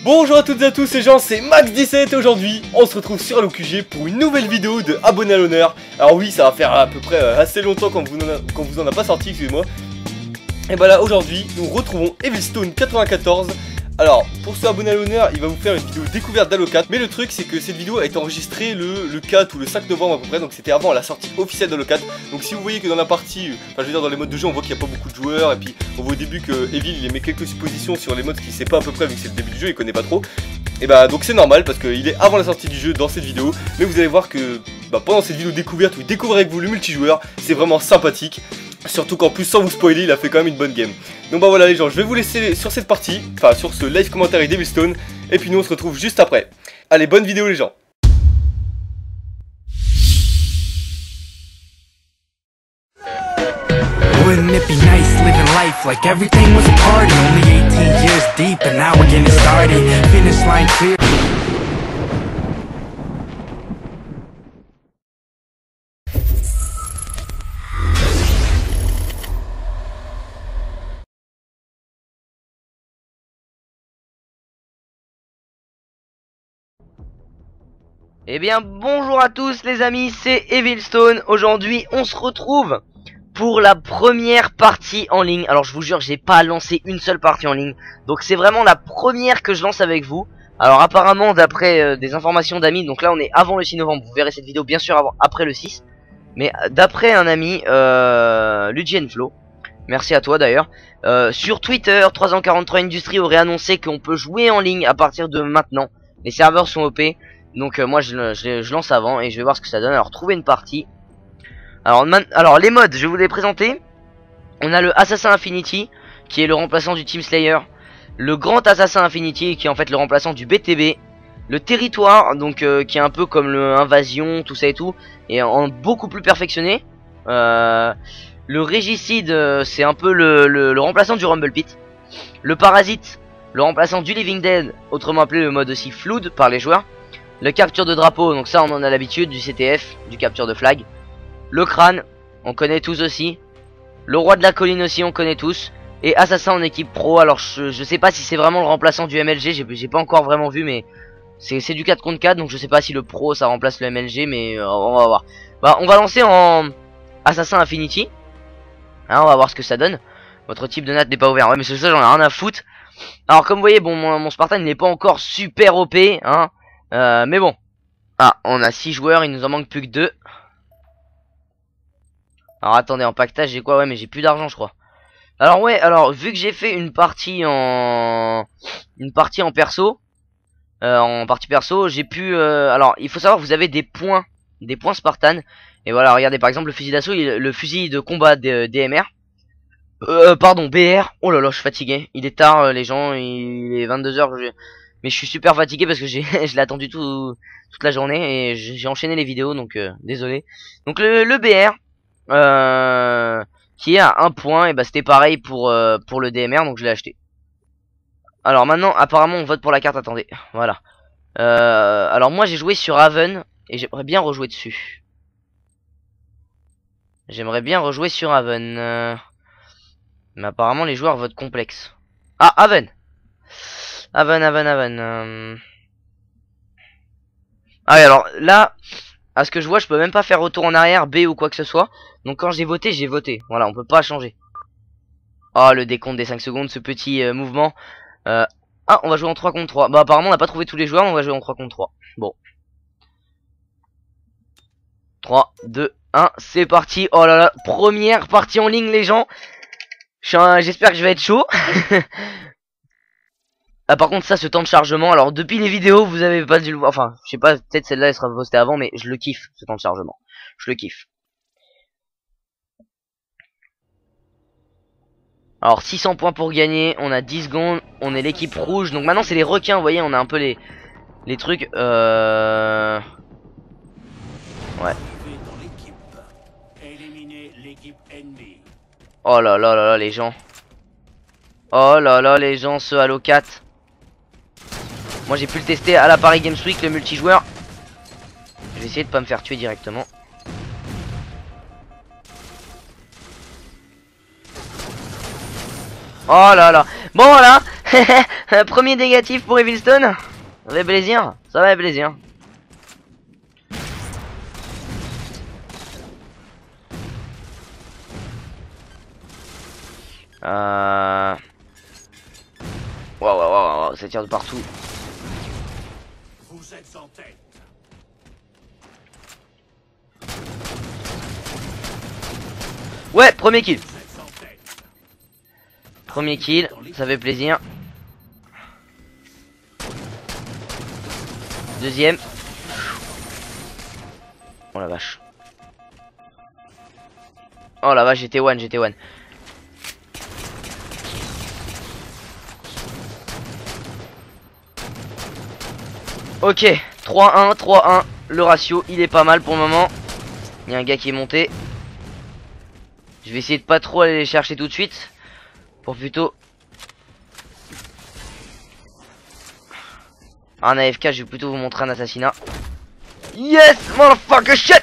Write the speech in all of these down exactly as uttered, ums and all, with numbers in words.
Bonjour à toutes et à tous, c'est Jean, c'est Max dix-sept et aujourd'hui on se retrouve sur l'O Q G pour une nouvelle vidéo de Abonné à l'honneur. Alors oui, ça va faire à peu près assez longtemps qu'on vous, qu'on vous en a pas sorti, excusez-moi. Et bah là aujourd'hui nous retrouvons Evilstone quatre-vingt-quatorze. Alors pour ce abonné à l'honneur, il va vous faire une vidéo découverte d'Halo quatre. Mais le truc c'est que cette vidéo a été enregistrée le, le quatre ou le cinq novembre à peu près. Donc c'était avant la sortie officielle d'Halo quatre. Donc si vous voyez que dans la partie, enfin je veux dire dans les modes de jeu on voit qu'il n'y a pas beaucoup de joueurs. Et puis on voit au début que Evil il émet quelques suppositions sur les modes qu'il sait pas à peu près vu que c'est le début du jeu, il connaît pas trop. Et bah donc c'est normal parce qu'il est avant la sortie du jeu dans cette vidéo. Mais vous allez voir que bah, pendant cette vidéo découverte où il découvre avec vous le multijoueur, c'est vraiment sympathique. Surtout qu'en plus sans vous spoiler il a fait quand même une bonne game. Donc bah voilà les gens, je vais vous laisser sur cette partie, enfin sur ce live commentaire d'Evilstone. Et puis nous on se retrouve juste après. Allez, bonne vidéo les gens. Wouldn't it be nice living life like everything was a party? Only eighteen years deep and now we're getting started. Finish line clear. Eh bien bonjour à tous les amis, c'est Evilstone. Aujourd'hui on se retrouve pour la première partie en ligne. Alors je vous jure j'ai pas lancé une seule partie en ligne, donc c'est vraiment la première que je lance avec vous. Alors apparemment d'après euh, des informations d'amis, donc là on est avant le six novembre, vous verrez cette vidéo bien sûr avant, après le six. Mais d'après un ami, euh, Lugienflo, merci à toi d'ailleurs, euh, sur Twitter, trois cent quarante-trois Industries aurait annoncé qu'on peut jouer en ligne à partir de maintenant. Les serveurs sont O P. Donc euh, moi je, je, je lance avant et je vais voir ce que ça donne. Alors trouver une partie. Alors, man, alors les modes je vais vous les présenter. On a le Assassin Infinity qui est le remplaçant du Team Slayer. Le Grand Assassin Infinity qui est en fait le remplaçant du B T B. Le Territoire donc euh, qui est un peu comme le Invasion, tout ça et tout, et en beaucoup plus perfectionné. euh, Le Régicide euh, c'est un peu le, le, le remplaçant du Rumble Pit. Le Parasite, le remplaçant du Living Dead, autrement appelé le mode aussi Flood par les joueurs. Le capture de drapeau, donc ça on en a l'habitude, du C T F, du capture de flag. Le crâne, on connaît tous aussi. Le roi de la colline aussi, on connaît tous. Et assassin en équipe pro, alors je, je sais pas si c'est vraiment le remplaçant du M L G, j'ai pas encore vraiment vu, mais c'est du quatre contre quatre, donc je sais pas si le pro ça remplace le M L G, mais euh, on va voir. Bah on va lancer en Assassin Infinity. Hein, on va voir ce que ça donne. Votre type de nat n'est pas ouvert, ouais mais c'est ça j'en ai rien à foutre. Alors comme vous voyez, bon mon, mon Spartan il n'est pas encore super O P, hein. Euh, mais bon. Ah, on a six joueurs, il nous en manque plus que deux. Alors attendez, en pactage j'ai quoi? Ouais mais j'ai plus d'argent je crois. Alors ouais, alors vu que j'ai fait une partie en une partie en perso, euh, en partie perso, j'ai pu euh... alors il faut savoir que vous avez des points, des points Spartan. Et voilà, regardez par exemple le fusil d'assaut, le fusil de combat de D M R. Euh pardon, B R. Oh là là, je suis fatigué. Il est tard euh, les gens, il est vingt-deux heures. Je... Mais je suis super fatigué parce que j'ai je l'ai attendu tout, toute la journée et j'ai enchaîné les vidéos, donc euh, désolé. Donc le, le B R euh, qui est à un point, et bah c'était pareil pour, euh, pour le D M R, donc je l'ai acheté. Alors maintenant apparemment on vote pour la carte, attendez, voilà. Euh, alors moi j'ai joué sur Haven et j'aimerais bien rejouer dessus. J'aimerais bien rejouer sur Haven. Euh, mais apparemment les joueurs votent complexe. Ah, Haven Haven, Haven, Haven. Euh... Ah oui, alors là, à ce que je vois, je peux même pas faire retour en arrière, B ou quoi que ce soit. Donc quand j'ai voté, j'ai voté. Voilà, on peut pas changer. Oh, le décompte des cinq secondes, ce petit euh, mouvement. Euh... Ah, on va jouer en trois contre trois. Bah apparemment, on n'a pas trouvé tous les joueurs, mais on va jouer en trois contre trois. Bon. trois, deux, un, c'est parti. Oh là là, première partie en ligne, les gens. J'espère que je vais être chaud. Ah par contre ça, ce temps de chargement, alors depuis les vidéos vous avez pas dû le voir, enfin je sais pas, peut-être celle-là elle sera postée avant, mais je le kiffe ce temps de chargement, je le kiffe. Alors six cents points pour gagner, on a dix secondes, on est l'équipe rouge, donc maintenant c'est les requins, vous voyez on a un peu les, les trucs, euh... ouais. Oh là là là là les gens. Oh là là les gens, ce Halo quatre. Moi j'ai pu le tester à la Paris Games Week, le multijoueur. Je vais essayer de pas me faire tuer directement. Oh là là. Bon voilà. Premier négatif pour Evilstone. Ça fait plaisir, ça fait plaisir. Euh... Waouh, waouh, waouh, waouh, ça tire de partout. Vous êtes en tête. Ouais, premier kill. Premier kill, ça fait plaisir. Deuxième. Oh la vache. Oh la vache, j'étais one, j'étais one. Ok, trois un, trois un. Le ratio, il est pas mal pour le moment. Il y a un gars qui est monté. Je vais essayer de pas trop aller les chercher tout de suite. Pour plutôt... Un A F K, je vais plutôt vous montrer un assassinat. Yes, motherfucker shit.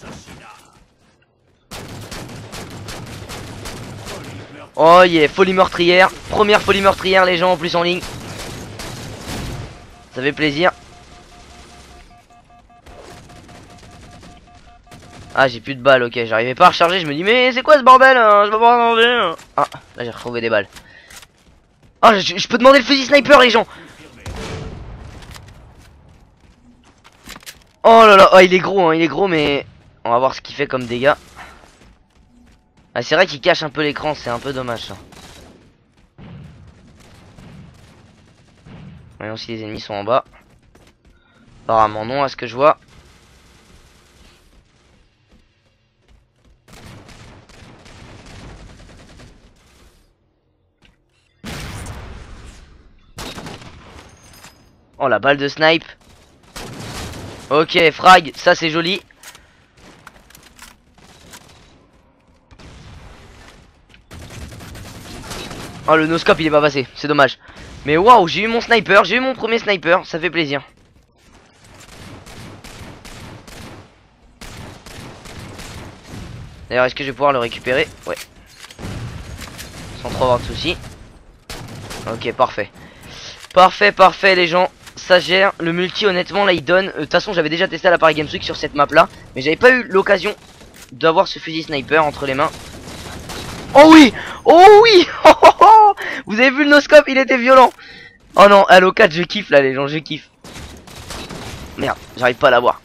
Oh yeah, folie meurtrière. Première folie meurtrière, les gens en plus en ligne. Ça fait plaisir. Ah, j'ai plus de balles, ok, j'arrivais pas à recharger, je me dis mais c'est quoi ce bordel hein, je vais pas manger. Ah, là j'ai retrouvé des balles. Ah, oh, je, je peux demander le fusil sniper les gens. Oh là là, oh il est gros hein, il est gros mais on va voir ce qu'il fait comme dégâts. Ah, c'est vrai qu'il cache un peu l'écran, c'est un peu dommage ça. Voyons si les ennemis sont en bas. Apparemment non à ce que je vois. Oh la balle de snipe. Ok frag, ça c'est joli. Oh le no-scope il est pas passé, c'est dommage. Mais waouh, j'ai eu mon sniper, j'ai eu mon premier sniper, ça fait plaisir. D'ailleurs est-ce que je vais pouvoir le récupérer? Ouais. Sans trop avoir de soucis. Ok parfait. Parfait, parfait les gens, ça gère. Le multi honnêtement là il donne. De euh, toute façon j'avais déjà testé à la Paris Games Week sur cette map là. Mais j'avais pas eu l'occasion d'avoir ce fusil sniper entre les mains. Oh oui. Oh oui. Oh, oh, oh. Vous avez vu le no-scope, il était violent. Oh non, Halo quatre je kiffe là les gens, je kiffe. Merde, j'arrive pas à l'avoir.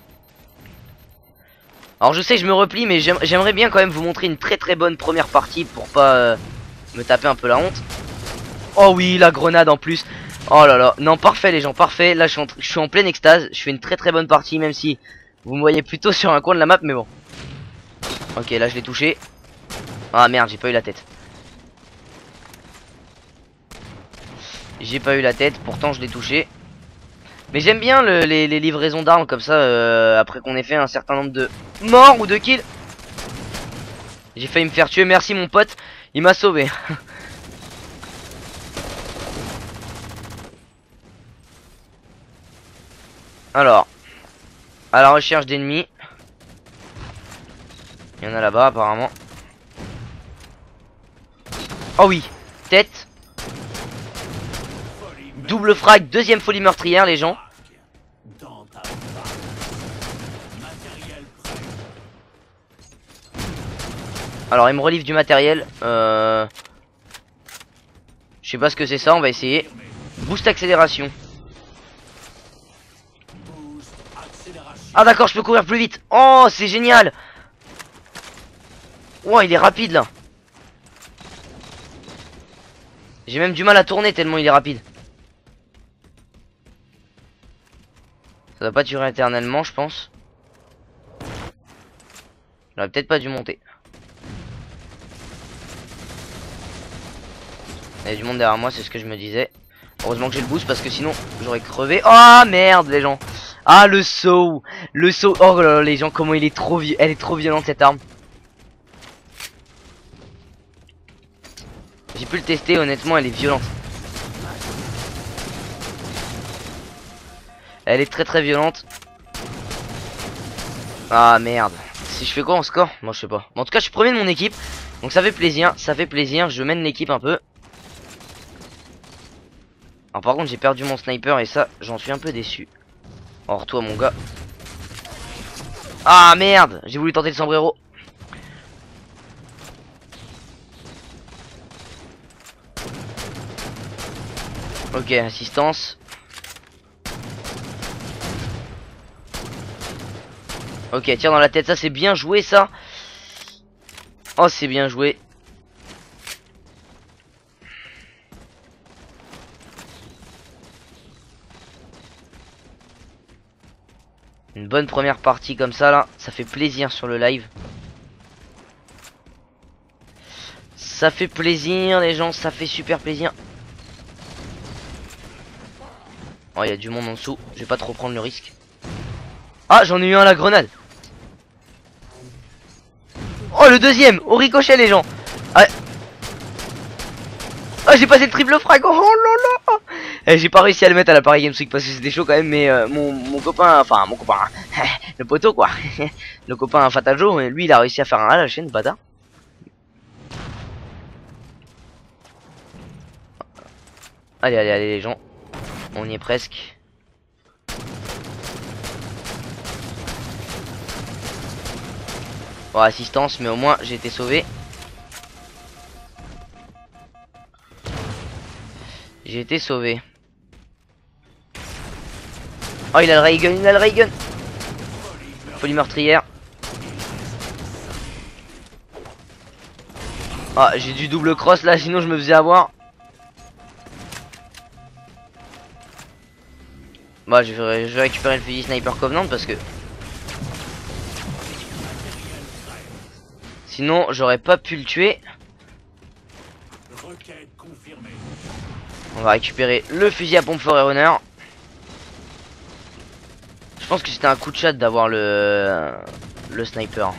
Alors je sais je me replie mais j'aimerais bien quand même vous montrer une très très bonne première partie pour pas euh, me taper un peu la honte. Oh oui, la grenade en plus. Oh là là, non parfait les gens, parfait. Là je suis, en, je suis en pleine extase. Je fais une très très bonne partie même si vous me voyez plutôt sur un coin de la map mais bon. Ok là je l'ai touché. Ah merde, j'ai pas eu la tête. J'ai pas eu la tête, pourtant je l'ai touché. Mais j'aime bien le, les, les livraisons d'armes comme ça euh, après qu'on ait fait un certain nombre de morts ou de kills. J'ai failli me faire tuer, merci mon pote. Il m'a sauvé. Alors, à la recherche d'ennemis. Il y en a là-bas apparemment. Oh oui, tête. Double frag, deuxième folie meurtrière les gens. Alors il me relivre du matériel. Euh... Je sais pas ce que c'est ça, on va essayer. Boost accélération. Ah d'accord, je peux courir plus vite. Oh c'est génial. Oh il est rapide là. J'ai même du mal à tourner tellement il est rapide. Ça va pas durer éternellement je pense. J'aurais peut-être pas dû monter. Il y a du monde derrière moi, c'est ce que je me disais. Heureusement que j'ai le boost parce que sinon j'aurais crevé. Oh merde les gens. Ah le saut. Le saut. Oh là là les gens, comment il est trop vieux. Elle est trop violente cette arme. J'ai pu le tester, honnêtement elle est violente. Elle est très très violente. Ah merde. Si je fais quoi en score? Moi je sais pas. En tout cas je suis premier de mon équipe. Donc ça fait plaisir, ça fait plaisir. Je mène l'équipe un peu. Alors par contre j'ai perdu mon sniper et ça j'en suis un peu déçu. Or toi mon gars. Ah merde, j'ai voulu tenter le sombrero. Ok, assistance. Ok, tire dans la tête, ça c'est bien joué ça. Oh c'est bien joué. Une bonne première partie comme ça là, ça fait plaisir sur le live. Ça fait plaisir les gens, ça fait super plaisir. Oh il y a du monde en dessous, je vais pas trop prendre le risque. Ah j'en ai eu un à la grenade. Oh le deuxième, au ricochet les gens. Ah, ah j'ai passé le triple frag. Oh là là. Eh, j'ai pas réussi à le mettre à la Paris Games Week parce que c'était chaud quand même. Mais euh, mon, mon copain, enfin mon copain, le poteau quoi. Le copain Fatal Joe, lui il a réussi à faire un A à la chaîne, bâtard. Allez allez allez les gens, on y est presque. Bon assistance mais au moins j'ai été sauvé. J'ai été sauvé. Oh il a le ray gun, il a le ray gun. Folie meurtrière. Ah j'ai du double cross là sinon je me faisais avoir. Bah je vais, je vais récupérer le fusil Sniper Covenant parce que sinon j'aurais pas pu le tuer. On va récupérer le fusil à pompe Forerunner. Je pense que c'était un coup de chat d'avoir le le sniper.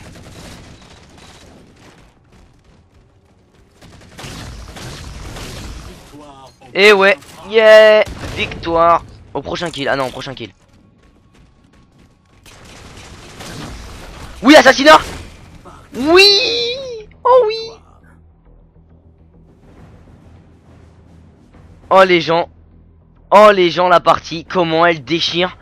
Et ouais, yeah, victoire. Au prochain kill, ah non, au prochain kill. Oui, assassinat. Oui. Oh oui. Oh les gens. Oh les gens, la partie, comment elle déchire.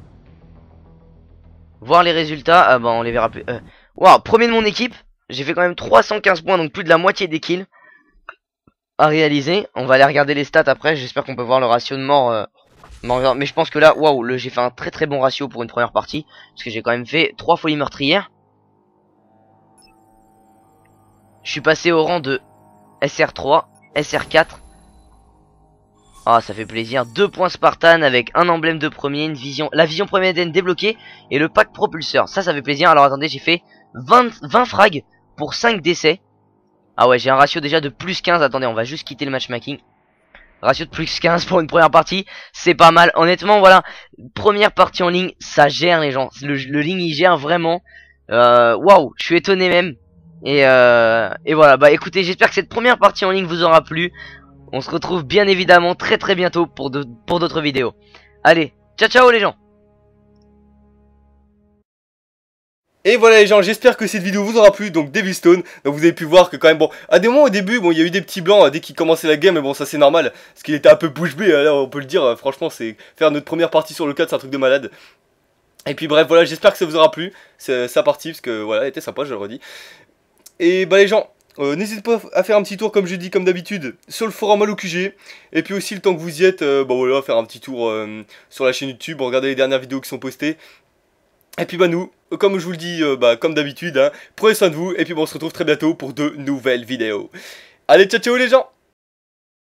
Voir les résultats, ah bah on les verra plus. euh, Waouh, premier de mon équipe. J'ai fait quand même trois cent quinze points, donc plus de la moitié des kills à réaliser. On va aller regarder les stats après, j'espère qu'on peut voir le ratio de mort, euh, mort mais je pense que là, waouh, j'ai fait un très très bon ratio pour une première partie. Parce que j'ai quand même fait trois folies meurtrières. Je suis passé au rang de S R trois, S R quatre. Ah ça fait plaisir, deux points Spartan avec un emblème de premier, une vision, la vision première D N débloquée et le pack propulseur, ça ça fait plaisir. Alors attendez, j'ai fait vingt, vingt frags pour cinq décès. Ah ouais j'ai un ratio déjà de plus quinze, attendez on va juste quitter le matchmaking. Ratio de plus quinze pour une première partie, c'est pas mal, honnêtement voilà. Première partie en ligne, ça gère les gens, le, le ligne il gère vraiment. Waouh, wow, je suis étonné même. Et, euh, et voilà, bah écoutez, j'espère que cette première partie en ligne vous aura plu. On se retrouve bien évidemment très très bientôt pour de, pour d'autres vidéos. Allez, ciao ciao les gens. Et voilà les gens, j'espère que cette vidéo vous aura plu, donc Devilstone. Donc vous avez pu voir que quand même, bon, à des moments au début, bon, il y a eu des petits blancs dès qu'il commençait la game, mais bon, ça c'est normal, parce qu'il était un peu bouche bée, là on peut le dire, franchement, c'est faire notre première partie sur le quatre, c'est un truc de malade. Et puis bref, voilà, j'espère que ça vous aura plu, sa partie, parce que voilà, elle était sympa, je le redis. Et bah les gens, euh, n'hésitez pas à faire un petit tour, comme je dis, comme d'habitude, sur le forum Halo Q G. Et puis aussi, le temps que vous y êtes, euh, bah voilà, faire un petit tour euh, sur la chaîne YouTube, regarder les dernières vidéos qui sont postées. Et puis bah nous, comme je vous le dis, euh, bah comme d'habitude, hein, prenez soin de vous, et puis bon, on se retrouve très bientôt pour de nouvelles vidéos. Allez, ciao ciao les gens!